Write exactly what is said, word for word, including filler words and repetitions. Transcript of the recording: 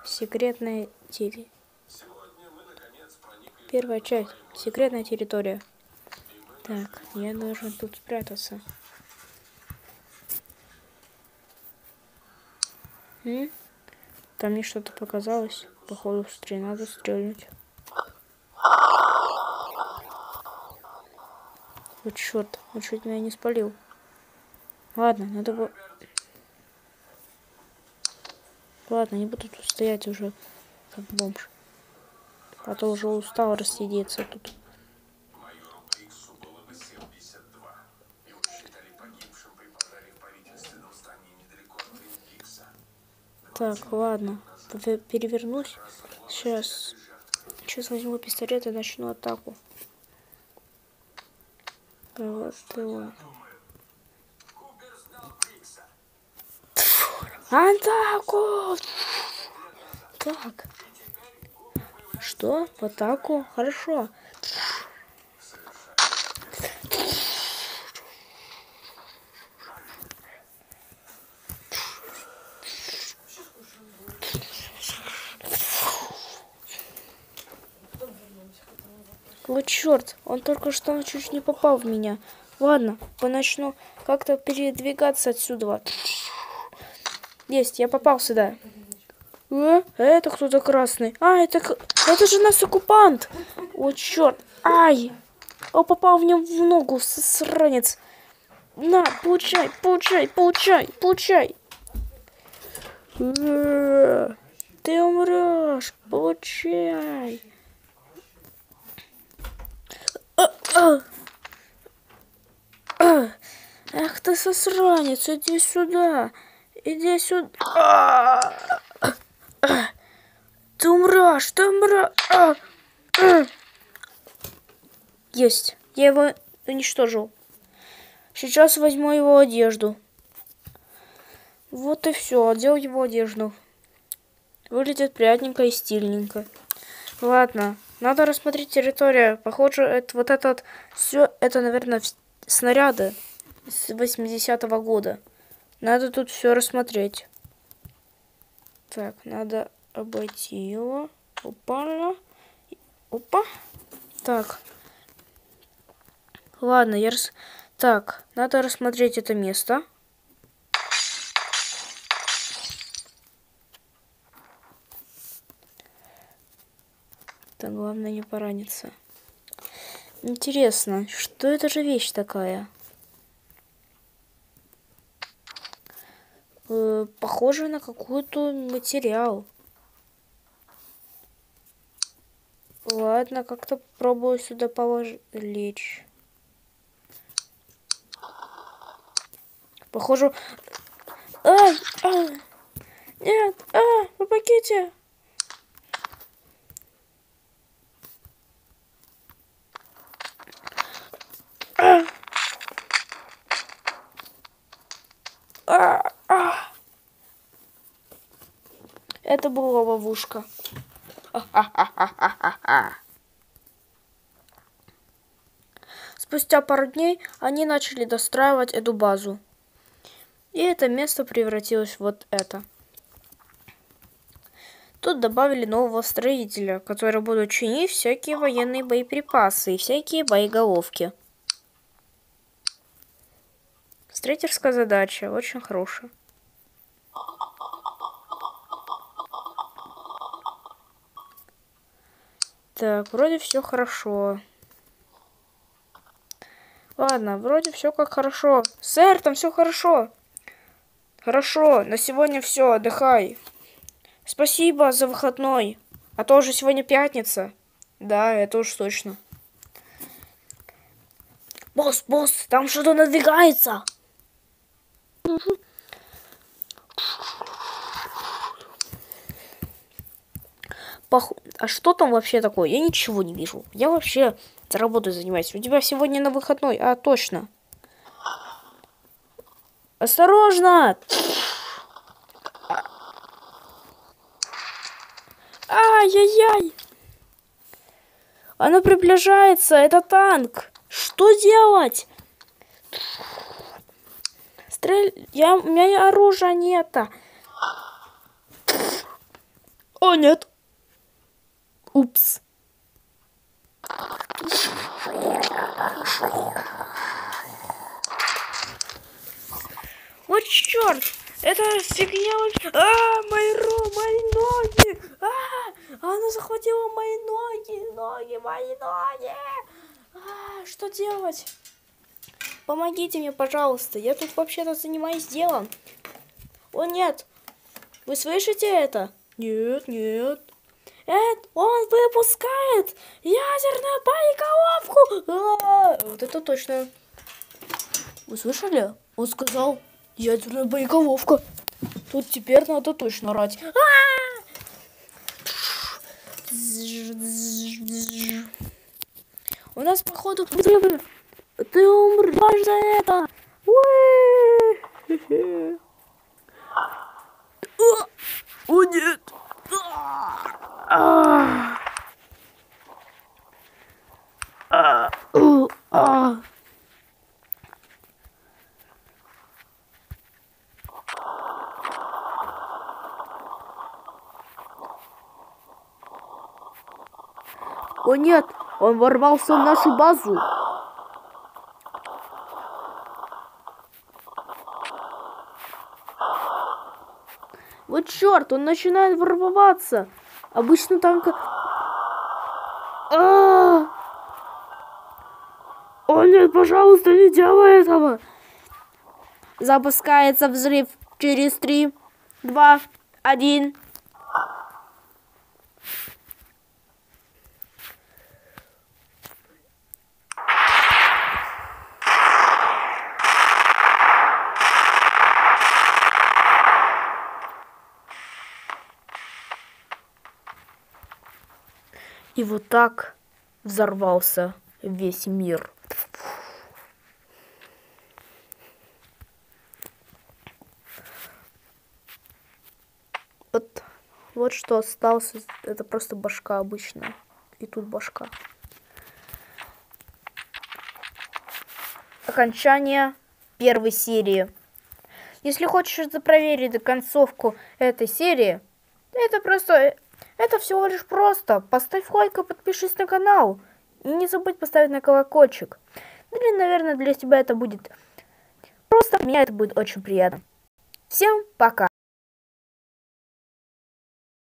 Секретная территория. Первая часть. Секретная территория. Так, я должен тут спрятаться. М? Там мне что-то показалось. Походу, стрелять надо стрельнуть. Вот черт, он чуть меня не спалил. Ладно, надо было... Ладно, не буду тут стоять уже, как бомж. А то уже устал рассидеться тут. Так, ладно. Перевернусь. Сейчас. Сейчас возьму пистолет и начну атаку. Вот его. Атаку! Так. Что? В атаку? Хорошо. Вот черт, он только что чуть не попал в меня. Ладно, поначну как-то передвигаться отсюда. Есть, я попал сюда. Э, это кто-то красный. А, это, это же наш оккупант. Вот черт. Ай. Он попал в него в ногу, сранец. На, получай, получай, получай, получай. Э, ты умрешь. Получай. Ах ты сосранец, иди сюда. Иди сюда. Ты умрешь, ты умрешь. Есть. Я его уничтожил. Сейчас возьму его одежду. Вот и все. Одел его одежду. Выглядит приятненько и стильненько. Ладно. Надо рассмотреть территорию. Похоже, это вот этот все, это, наверное, снаряды с восьмидесятого года. Надо тут все рассмотреть. Так, надо обойти его. Опа. Опа. Так. Ладно, я рас... Так, надо рассмотреть это место. Так, главное не пораниться. Интересно, что это за вещь такая? Э, похоже на какой-то материал. Ладно, как-то попробую сюда положить. Лечь. Похоже... Ай! А! Нет! А! Помогите! А! А! А! Это была ловушка. Спустя пару дней они начали достраивать эту базу. И это место превратилось в вот это. Тут добавили нового строителя, который будет чинить всякие военные боеприпасы и всякие боеголовки. Строительская задача очень хорошая. Так, вроде все хорошо. Ладно, вроде все как хорошо. Сэр, там все хорошо. Хорошо, на сегодня все, отдыхай. Спасибо за выходной. А то уже сегодня пятница. Да, это уж точно. Босс, босс, там что-то надвигается. Пох... А что там вообще такое? Я ничего не вижу. Я вообще работой занимаюсь. У тебя сегодня на выходной. А, точно. Осторожно! Ай-яй-яй! Оно приближается, это танк. Что делать? Стрель... Я... У меня оружия нет. О, нет. Упс. Вот черт! Это фигня вообще. А, мои руки, мои ноги! А, она захватила мои ноги, ноги, мои ноги! А, что делать? Помогите мне, пожалуйста. Я тут вообще-то занимаюсь делом. О, нет. Вы слышите это? Нет, нет. Это он выпускает ядерную боеголовку. А, вот это точно. Вы слышали? Он сказал ядерная боеголовка. Тут теперь надо точно орать. У нас, походу, взрывы. Ты умрешь за это. О, нет. О нет, он ворвался в нашу базу. Вот черт, он начинает ворваться. Обычно там... А-а-а! О нет, пожалуйста, не делай этого. Запускается взрыв через три, два, один. И вот так взорвался весь мир. Вот, вот что осталось. Это просто башка обычная. И тут башка. Окончание первой серии. Если хочешь проверить концовку этой серии, это просто... Это всего лишь просто. Поставь лайк и подпишись на канал. И не забудь поставить на колокольчик. Или, наверное, для тебя это будет просто. Для меня это будет очень приятно. Всем пока.